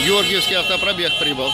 Георгиевский автопробег прибыл.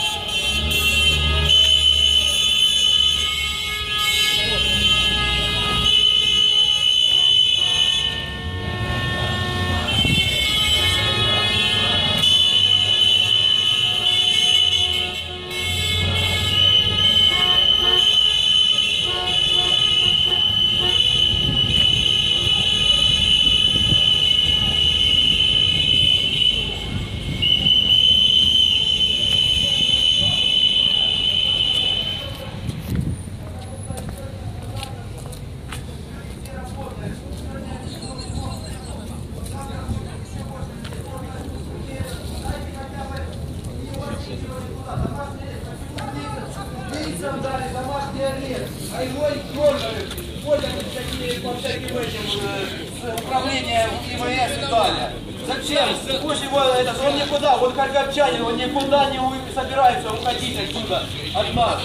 Управление ИВС и далее. Зачем? Пусть его это, он никуда, он харьковчанин, он никуда не собирается уходить отсюда, от нас.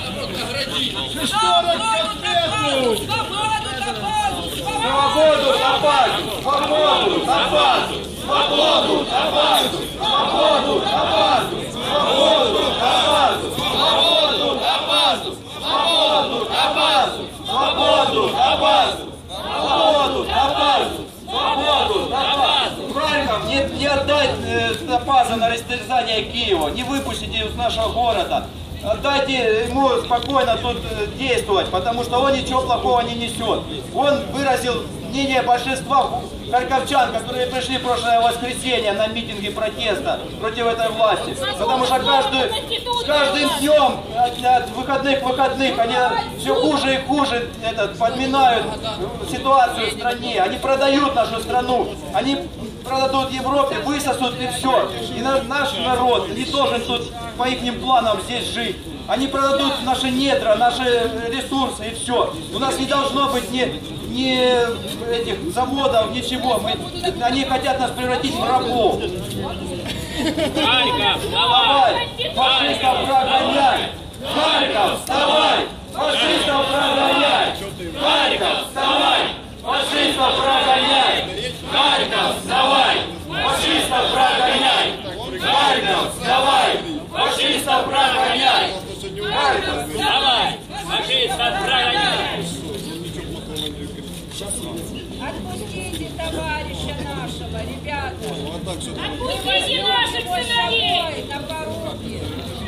Свободу Абазу! Свободу Абазу! Свободу Абазу! Свободу Абазу! Свободу Абазу! Свободу Абазу! Свободу Абазу! Свободу Абазу! Свободу Абазу! Свободу Абазу! Харьков не отдать Абаза на растерзание Киева, не выпустите из нашего города. Дайте ему спокойно тут действовать, потому что он ничего плохого не несет. Он выразил мнение большинства харьковчан, которые пришли в прошлое воскресенье на митинги протеста против этой власти. Потому что каждым днем от выходных к выходных они все хуже и хуже подминают ситуацию в стране. Они продают нашу страну. Они продадут Европе, высосут и все. И наш народ не должен тут по их планам здесь жить. Они продадут наши недра, наши ресурсы и все. У нас не должно быть ни этих заводов, ничего. Они хотят нас превратить в рабов. Харьков, вставай! Фашистов прогоняй! Харьков, вставай! Фашистов прогоняй! Харьков, вставай! Фашистов прогоняй! Харьков, вставай! Фашистов прогоняй! Харьков, вставай! Фашистов прогоняй! Харьков, вставай! Фашистов прогоняй! Отпустите товарища нашего, ребята! Отпустите наших сыновей! На пороге!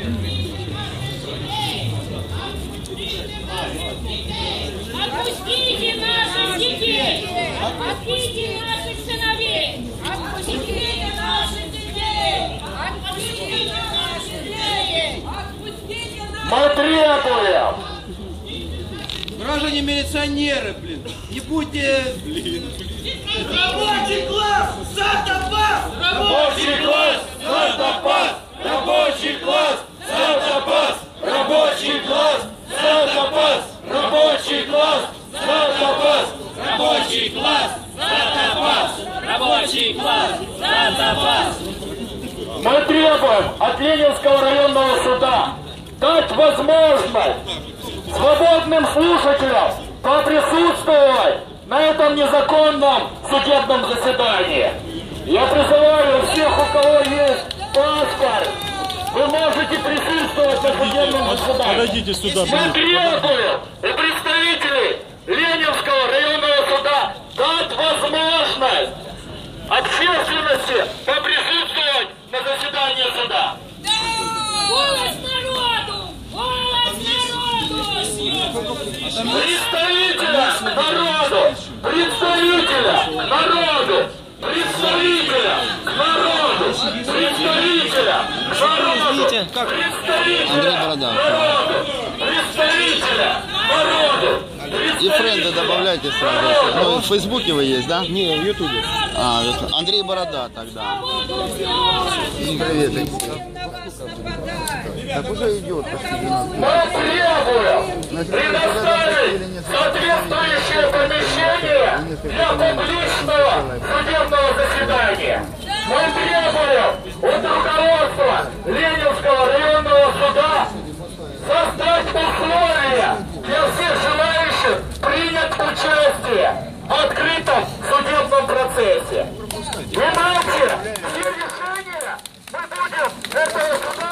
Отпустите наших детей! Отпустите наших сыновей! Отпустите наших детей! Отпустите наших детей! Отпустите наших... Мы требуем! Граждане милиционеры, не будьте... Рабочий класс! За Абаз! Рабочий класс! За Абаз! Рабочий класс! За Абаз! Рабочий класс! За Абаз! Рабочий класс! За Абаз! Рабочий класс! За Абаз! Рабочий класс! За Абаз! Мы требуем от Ленинского районного суда дать возможность свободным слушателям поприсутствовать на этом незаконном судебном заседании. Я призываю всех, у кого есть паспорт, вы можете присутствовать на судебном заседании. Подойдите сюда. Мы требуем у представителей Ленинского районного суда дать возможность общественности поприсутствовать на заседании суда. Голос народу! Голос народу! Представителя народу! Представителя народу! Представителя народу! Представителя народу! Андрей Борода. Представителя народу! И френды добавляйте сразу. Ну, в Фейсбуке вы есть, да? Не, в Ютубе. Андрей Борода тогда. Привет. Так уже идет почти 12. Мы требуем предоставить соответствующее помещение для публичного судебного заседания. Мы требуем от руководства Ленинского районного суда создать условия для всех желающих принять участие в открытом судебном процессе. Иначе все решения мы будем этого суда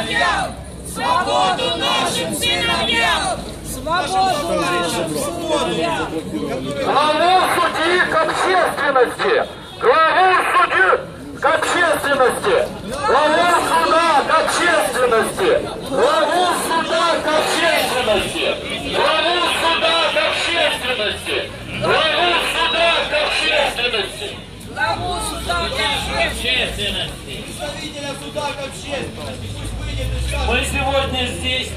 сыновьям! Свободу нашим сыновьям! Свободу нашим сыновьям! Главу судьи к общественности! Главу судьи к общественности! Главу суда к общественности! Главу суда к общественности! Главу суда к общественности! Главу суда к общественности! Главу суда к общественности! Представителя суда к общественности. Пусть выйдет и скажет. Мы сегодня здесь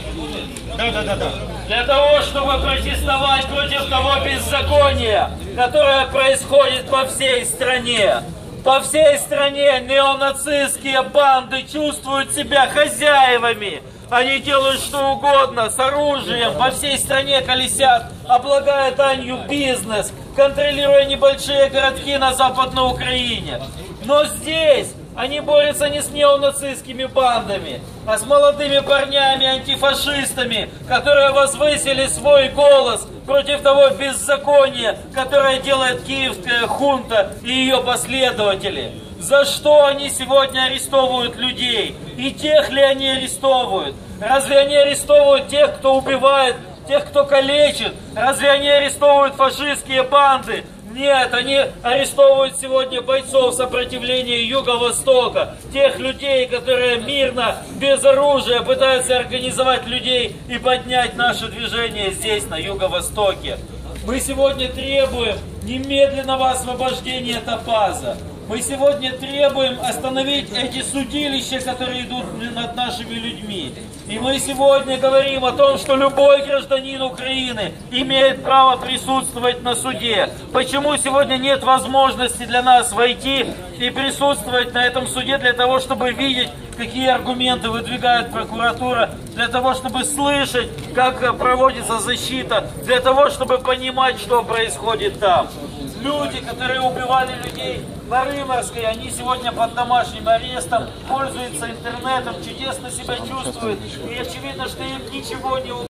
для того, чтобы протестовать против того беззакония, которое происходит по всей стране. По всей стране неонацистские банды чувствуют себя хозяевами. Они делают что угодно, с оружием, по всей стране колесят, облагая данью бизнес, контролируя небольшие городки на Западной Украине. Но здесь они борются не с неонацистскими бандами, а с молодыми парнями-антифашистами, которые возвысили свой голос против того беззакония, которое делает киевская хунта и ее последователи. За что они сегодня арестовывают людей? И тех ли они арестовывают? Разве они арестовывают тех, кто убивает, тех, кто калечит? Разве они арестовывают фашистские банды? Нет, они арестовывают сегодня бойцов сопротивления Юго-Востока, тех людей, которые мирно, без оружия пытаются организовать людей и поднять наше движение здесь, на Юго-Востоке. Мы сегодня требуем немедленного освобождения Топаза. Мы сегодня требуем остановить эти судилища, которые идут над нашими людьми. И мы сегодня говорим о том, что любой гражданин Украины имеет право присутствовать на суде. Почему сегодня нет возможности для нас войти и присутствовать на этом суде для того, чтобы видеть, какие аргументы выдвигает прокуратура, для того, чтобы слышать, как проводится защита, для того, чтобы понимать, что происходит там. Люди, которые убивали людей на Рыморской, они сегодня под домашним арестом, пользуются интернетом, чудесно себя чувствуют. И очевидно, что им ничего не